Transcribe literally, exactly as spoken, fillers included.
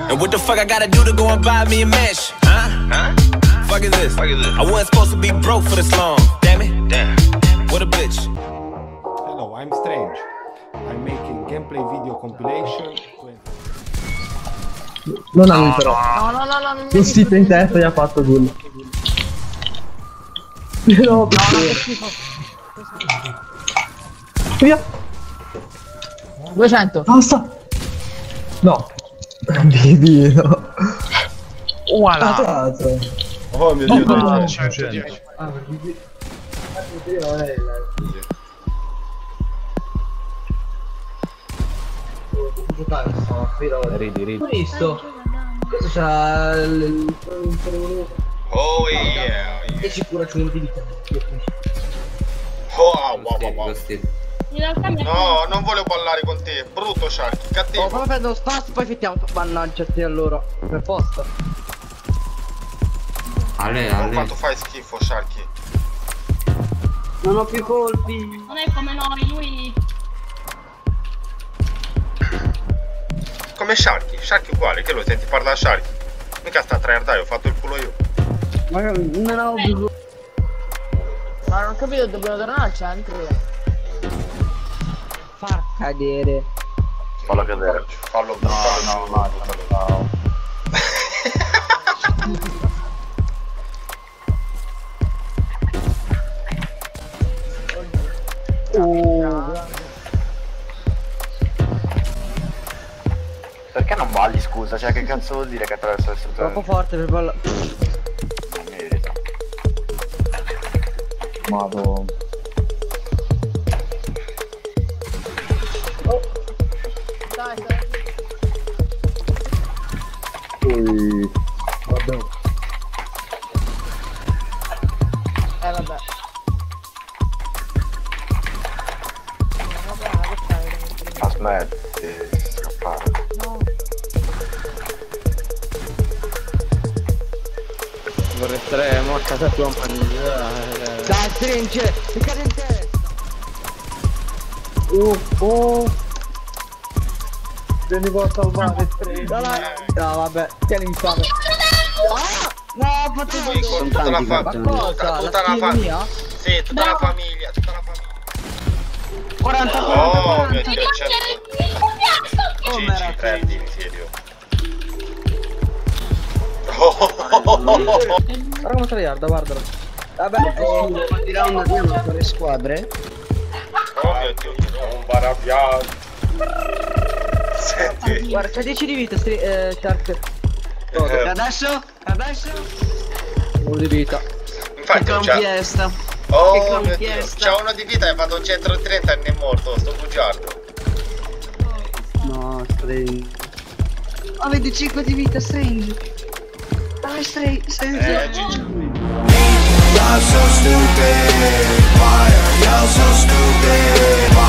And what the fuck I gotta do to go and buy me a mansion? Huh? Huh? Fuck is this? Fuck is this? I wasn't supposed to be broke for this long. Damn it. Damn. What a bitch. Hello, I'm Strange. I'm making gameplay video compilation. Non ha lui però. No, no, no, no, non Lo sito in testa gli ha fatto gol. No, perché? Via. duecento. Basta. No. Bibino. Voilà. Oh mio dio, no, dieci, dieci. Ah, perché Ridi, ridi. visto? Questo c'ha il... Oh yeah, E ci cura c'è un di vita. Oh, wow, wow, wow. In realtà mi No, non volevo ballare con te, brutto Sharky, Oh, cattivo. come prendo spazio poi fittiamo. Mannaggia te allora. Per posto. Ale, Oh, ale. quanto fai schifo Sharky. Non ho più colpi. non è come noi, lui Come Sharky, Sharky uguale, che lo senti parlare a Sharky. Mica sta a tryhardare, ho fatto il culo io. Ma non ho bisogno. Ma non ho capito, dobbiamo tornare al centro. Far cadere. Fallo cadere. Fallo, no, fallo, no, no, no. Perché non balli, scusa? Cioè, che cazzo vuol dire che attraverso le strutture? Troppo forte per ballare. Non merita. Madonna. Dai, dai. Ui. Vabbè. Eh, vabbè. No, vabbè, ma che fai? Aspetti di scappare. No. Vorrei stare a casa tua mangiare. Dai, stringe! Mi cade in testa! Uh, oh! Vieni qua a salvare, stringe! No, vabbè, tieni in fame! Ah! No, ho fatto Sì, con tutta la famiglia. Ma cosa? Tutta la famiglia. Sì, tutta la famiglia, tutta la famiglia. quaranta, Oh, mio quaranta, dio, certo. Ci, ci prendi, mi siedio. Guarda come tryharda, guardalo. Vabbè, quanti round abbiamo con le squadre? Oh mio dio, un barabbiato. Senti. Guarda, c'è dieci di vita, stri eh, Shark. Eh, Adesso? Adesso? uno di vita. Infatti, Che c'è. confiesta. Oh Che mio dio, confiesta. c'è uno di vita e vado centro il trenta e ne è morto, sto bugiardo. No, Strange. Oh, venticinque di vita, Strange. Dai, Strange, Strange. Eh, Gigi. Y'all so stupid. Why are y'all so stupid? Why